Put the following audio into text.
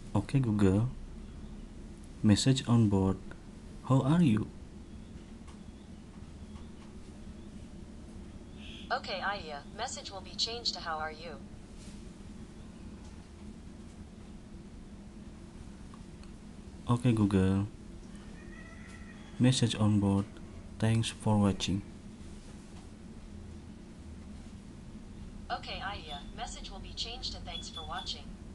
Okay Google, message on board. How are you? Okay, Aya, message will be changed to how are you? Okay Google, message on board. Thanks for watching. Okay, Aya, message will be changed to thanks for watching.